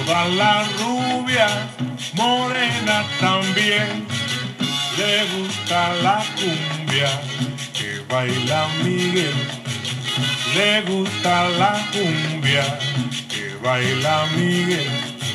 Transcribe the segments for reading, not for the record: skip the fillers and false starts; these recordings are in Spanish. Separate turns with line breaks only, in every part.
todas las rubias, morenas también, le gusta la cumbia que baila Miguel. Le gusta la cumbia que baila Miguel.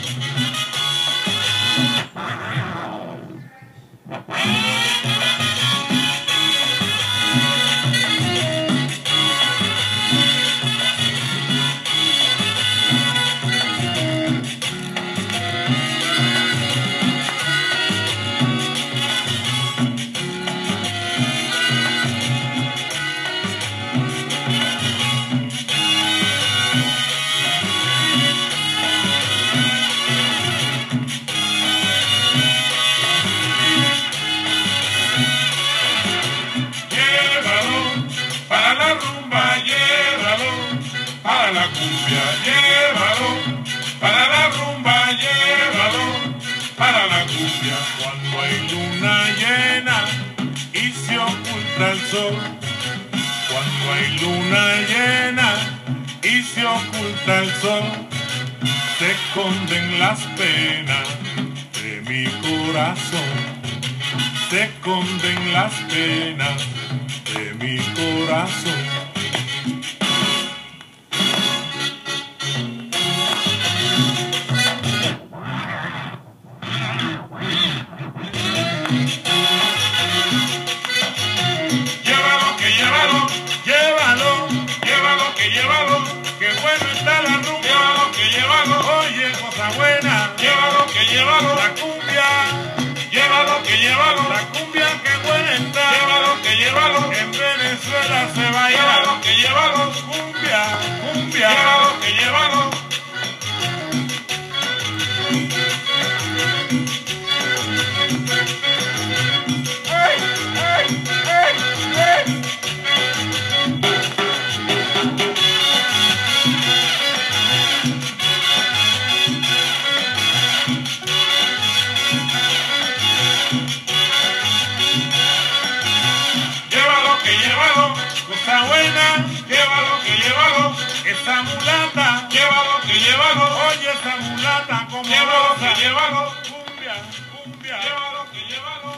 Para la cumbia, llévalo, para la rumba, llévalo, para la cumbia. Cuando hay luna llena y se oculta el sol, cuando hay luna llena y se oculta el sol, se esconden las penas de mi corazón, se esconden las penas de mi corazón. Llévalo, que bueno está la rumba. Llévalo, que llévalo, oye, cosa buena. Llévalo, que llévalo, la cumbia. Llévalo, que llévalo, la cumbia, que buena está. Llévalo, que llévalo, en Venezuela se baila. Llévalo, que llévalo, cumbia, cumbia. Llévalo, que llévalo. Llévalo, cosa buena, llévalo, que llévalo, esa mulata, llévalo, que llévalo, oye esa mulata, como llévalo, que llévalo, cumbia, cumbia, llévalo, que llévalo.